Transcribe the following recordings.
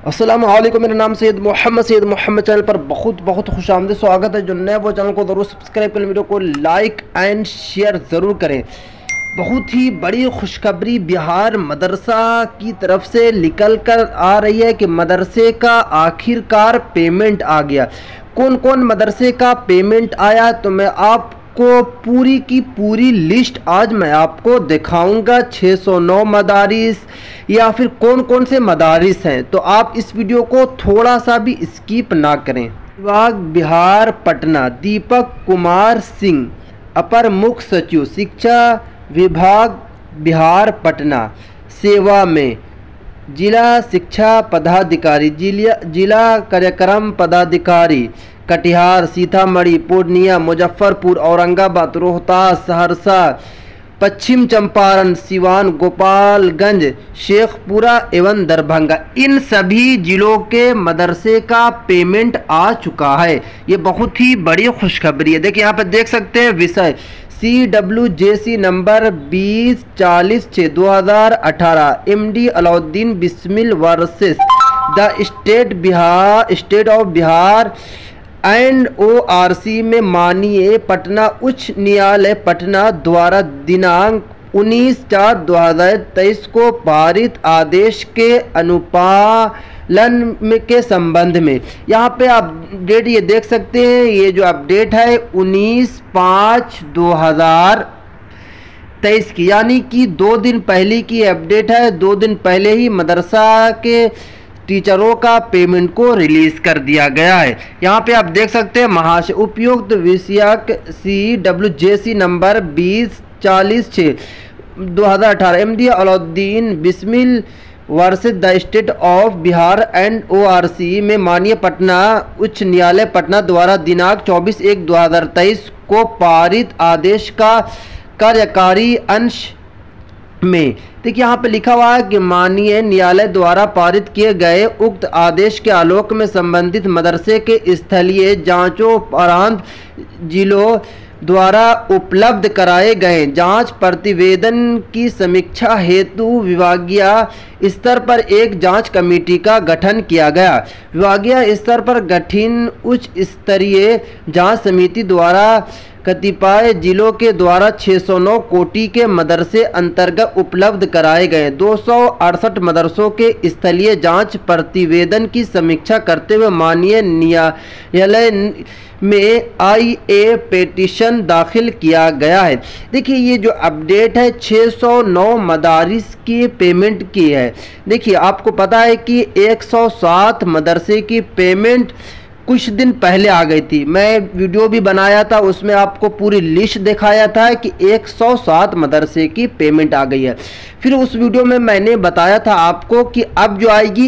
अस्सलाम वालेकुम। मेरा नाम सैयद मोहम्मद चैनल पर बहुत बहुत खुश आमदीद स्वागत है। जो नए वो चैनल को ज़रूर सब्सक्राइब करें, वीडियो को लाइक एंड शेयर ज़रूर करें। बहुत ही बड़ी खुशखबरी बिहार मदरसा की तरफ से निकल कर आ रही है कि मदरसे का आखिरकार पेमेंट आ गया। कौन कौन मदरसे का पेमेंट आया तो मैं आपको पूरी की पूरी लिस्ट आज मैं आपको दिखाऊंगा। 609 मदारिस या फिर कौन कौन से मदारिस हैं, तो आप इस वीडियो को थोड़ा सा भी स्किप ना करें। विभाग बिहार पटना, दीपक कुमार सिंह, अपर मुख्य सचिव शिक्षा विभाग बिहार पटना, सेवा में जिला शिक्षा पदाधिकारी, जिला कार्यक्रम पदाधिकारी कटिहार, सीतामढ़ी, पूर्णिया, मुजफ्फरपुर, औरंगाबाद, रोहतास, सहरसा, पश्चिम चंपारण, सिवान, गोपालगंज, शेखपुरा एवं दरभंगा, इन सभी जिलों के मदरसे का पेमेंट आ चुका है। ये बहुत ही बड़ी खुशखबरी है। देखिए यहाँ पे देख सकते हैं विषय CWJC number 2040/2018 MD Alauddin Bismil versus the state of Bihar and ORC में माननीय पटना उच्च न्यायालय पटना द्वारा दिनांक 19/4/2023 को पारित आदेश के अनुपालन के संबंध में, यहाँ पे आप डेट ये देख सकते हैं। ये जो अपडेट है 19/5/2023 की, यानी कि 2 दिन पहले की अपडेट है। 2 दिन पहले ही मदरसा के टीचरों का पेमेंट को रिलीज कर दिया गया है। यहाँ पे आप देख सकते हैं महाशय उपयुक्त विषयक CWJC number 2040/2018 MD Alauddin Bismil versus the state of Bihar and ORC में माननीय पटना उच्च न्यायालय पटना द्वारा दिनांक 24/1/2023 को पारित आदेश का कार्यकारी अंश में, देखिए यहाँ पे लिखा हुआ है कि माननीय न्यायालय द्वारा पारित किए गए उक्त आदेश के आलोक में संबंधित मदरसे के स्थलीय जांचों उपरांत जिलों द्वारा उपलब्ध कराए गए जांच प्रतिवेदन की समीक्षा हेतु विभागीय स्तर पर एक जांच कमेटी का गठन किया गया। विभागीय स्तर पर गठित उच्च स्तरीय जांच समिति द्वारा कतिपय जिलों के द्वारा 609 कोटि के मदरसे अंतर्गत उपलब्ध कराए गए 268 मदरसों के स्थलीय जांच प्रतिवेदन की समीक्षा करते हुए माननीय न्यायालय में IA पिटीशन दाखिल किया गया है। देखिए ये जो अपडेट है 609 मदारिस की पेमेंट की है। देखिए आपको पता है कि 107 मदरसे की पेमेंट कुछ दिन पहले आ गई थी। मैं वीडियो भी बनाया था, उसमें आपको पूरी लिस्ट दिखाया था कि 107 मदरसे की पेमेंट आ गई है। फिर उस वीडियो में मैंने बताया था आपको कि अब जो आएगी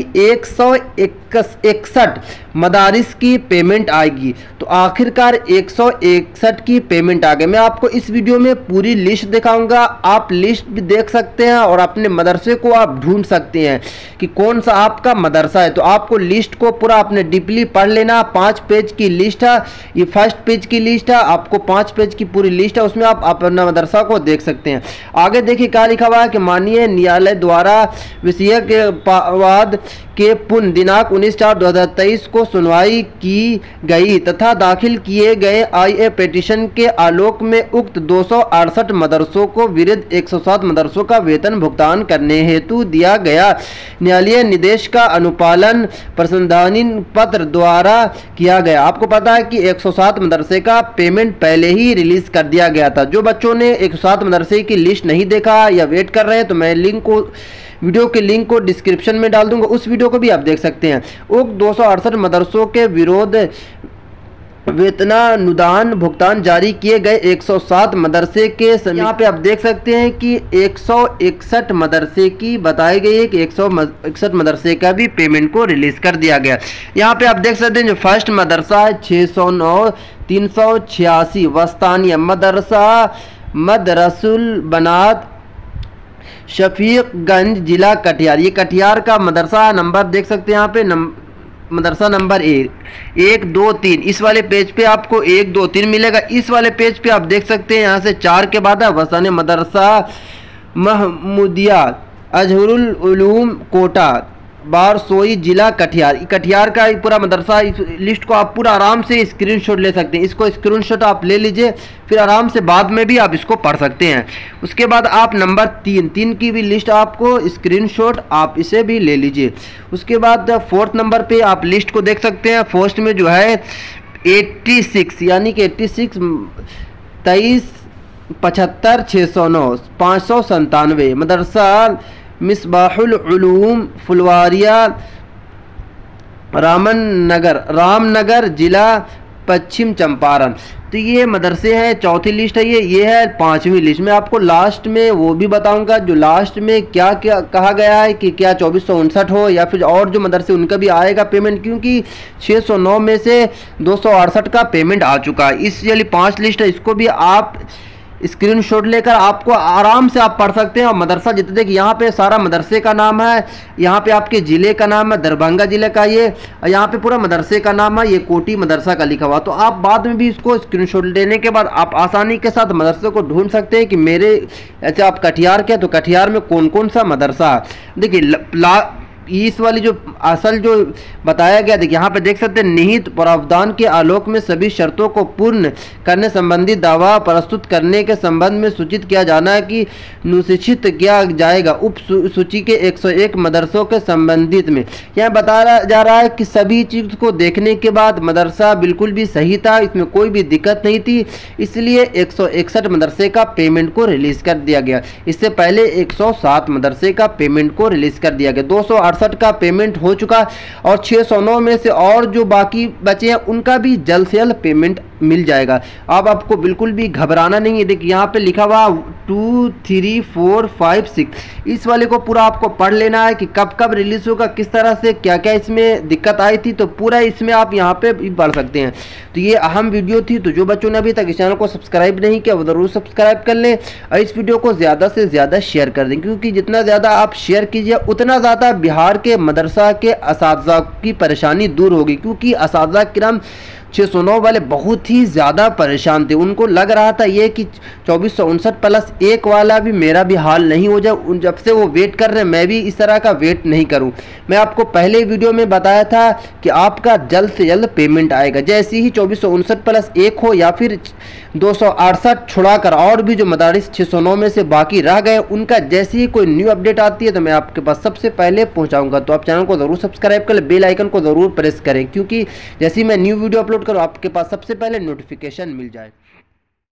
161 मदारिस की पेमेंट आएगी। तो आखिरकार 161 की पेमेंट आ गई। मैं आपको इस वीडियो में पूरी लिस्ट दिखाऊंगा। आप लिस्ट भी देख सकते हैं और अपने मदरसे को आप ढूंढ सकते हैं कि कौन सा आपका मदरसा है। तो आपको लिस्ट को पूरा अपने डीपली पढ़ लेना। 5 पेज की लिस्ट है, ये फर्स्ट पेज की लिस्ट है। आपको 5 पेज की पूरी लिस्ट है, उसमें आप अपना मदरसा को देख सकते हैं। आगे देखिए क्या लिखा हुआ है कि माननीय न्यायालय द्वारा विषय के वाद के पुनः दिनांक 19/4/2023 को सुनवाई की गई तथा दाखिल किए गए IA पिटीशन के आलोक में उक्त 268 मदरसों को विरुद्ध 107 मदरसों का वेतन भुगतान करने हेतु दिया गया न्यायालय निर्देश का अनुपालन प्रसंधानी पत्र द्वारा किया गया। आपको पता है कि 107 मदरसे का पेमेंट पहले ही रिलीज कर दिया गया था। जो बच्चों ने 107 मदरसे की लिस्ट नहीं देखा या वेट कर रहे हैं तो मैं वीडियो के लिंक को डिस्क्रिप्शन में डाल दूंगा, उस वीडियो को भी आप देख सकते हैं। उक्त 268 मदरसों के विरोध वेतनानुदान भुगतान जारी किए गए 107 मदरसे के यहाँ पे आप देख सकते हैं कि 161 मदरसे की बताई गई है कि 161 मदरसे का भी पेमेंट को रिलीज कर दिया गया। यहाँ पे आप देख सकते हैं जो फर्स्ट मदरसा है 609 386 वस्तानिया मदरसा मदरसुल बनात शफीकगंज जिला कटिहार। ये कटिहार का मदरसा नंबर देख सकते हैं यहाँ पे मदरसा नंबर 1 2 3 इस वाले पेज पे आपको 1 2 3 मिलेगा। इस वाले पेज पे आप देख सकते हैं यहाँ से 4 के बाद है वसाने मदरसा महमूदिया अजहरुल उलूम कोटा बारसोई जिला कटिहार। कटिहार का पूरा मदरसा, इस लिस्ट को आप पूरा आराम से स्क्रीनशॉट ले सकते हैं। इसको स्क्रीनशॉट आप ले लीजिए, फिर आराम से बाद में भी आप इसको पढ़ सकते हैं। उसके बाद आप नंबर 3 की भी लिस्ट आपको स्क्रीनशॉट आप इसे भी ले लीजिए। उसके बाद 4th नंबर पे आप लिस्ट को देख सकते हैं। फर्स्ट में जो है 86 यानी कि 86 23 75 609 597 मदरसा मिसबाहुल उलूम फुलवारिया रामनगर जिला पश्चिम चंपारण। तो ये मदरसे हैं, चौथी लिस्ट है ये है 5वीं लिस्ट। मैं आपको लास्ट में वो भी बताऊंगा जो लास्ट में क्या क्या कहा गया है कि क्या 2459 हो या फिर और जो मदरसे उनका भी आएगा पेमेंट, क्योंकि 609 में से 268 का पेमेंट आ चुका है। इस वाली 5 लिस्ट है, इसको भी आप स्क्रीनशॉट लेकर आपको आराम से आप पढ़ सकते हैं। और मदरसा जितने देखिए यहाँ पे सारा मदरसे का नाम है, यहाँ पे आपके ज़िले का नाम है दरभंगा ज़िले का ये, और यहाँ पे पूरा मदरसे का नाम है, ये कोटी मदरसा का लिखा हुआ। तो आप बाद में भी इसको स्क्रीनशॉट लेने के बाद आप आसानी के साथ मदरसे को ढूंढ सकते हैं कि मेरे ऐसे आप कटिहार के तो कटिहार में कौन कौन सा मदरसा है। देखिए इस वाली जो असल जो बताया गया, देखिए यहाँ पे देख सकते हैं, निहित प्रावधान के आलोक में सभी शर्तों को पूर्ण करने संबंधी दावा प्रस्तुत करने के संबंध में सूचित किया जाना है कि अनुसूचित किया जाएगा। उप सूची के 101 मदरसों के संबंधित में यह बताया जा रहा है कि सभी चीज़ को देखने के बाद मदरसा बिल्कुल भी सही था, इसमें कोई भी दिक्कत नहीं थी, इसलिए 161 मदरसे का पेमेंट को रिलीज़ कर दिया गया। इससे पहले 107 मदरसे का पेमेंट को रिलीज़ कर दिया गया। 268 का पेमेंट हो चुका और 609 में से और जो बाकी बचे हैं उनका भी जल्द से जल्द पेमेंट मिल जाएगा। अब आपको बिल्कुल भी घबराना नहीं है। देखिए यहाँ पे लिखा हुआ 2 3 4 5 6, इस वाले को पूरा आपको पढ़ लेना है कि कब कब रिलीज होगा, किस तरह से क्या क्या इसमें दिक्कत आई थी, तो पूरा इसमें आप यहाँ पे भी पढ़ सकते हैं। तो ये अहम वीडियो थी, तो जो बच्चों ने अभी तक इस चैनल को सब्सक्राइब नहीं किया वो ज़रूर सब्सक्राइब कर लें और इस वीडियो को ज़्यादा से ज़्यादा शेयर कर दें, क्योंकि जितना ज़्यादा आप शेयर कीजिए उतना ज़्यादा बिहार के मदरसा के असातिज़ा की परेशानी दूर होगी। क्योंकि असातिज़ा किराम 609 वाले बहुत ही ज़्यादा परेशान थे, उनको लग रहा था ये कि 2459+1 वाला भी मेरा भी हाल नहीं हो जाए। जब से वो वेट कर रहे हैं मैं भी इस तरह का वेट नहीं करूं। मैं आपको पहले वीडियो में बताया था कि आपका जल्द से जल्द पेमेंट आएगा, जैसे ही 2459+1 हो या फिर 268 छुड़ाकर और भी जो मदारिस 609 में से बाकी रह गए उनका जैसे ही कोई न्यू अपडेट आती है तो मैं आपके पास सबसे पहले पहुंचाऊंगा। तो आप चैनल को ज़रूर सब्सक्राइब कर लें, बेल आइकन को ज़रूर प्रेस करें, क्योंकि जैसे ही मैं न्यू वीडियो अपलोड करूँ आपके पास सबसे पहले नोटिफिकेशन मिल जाए।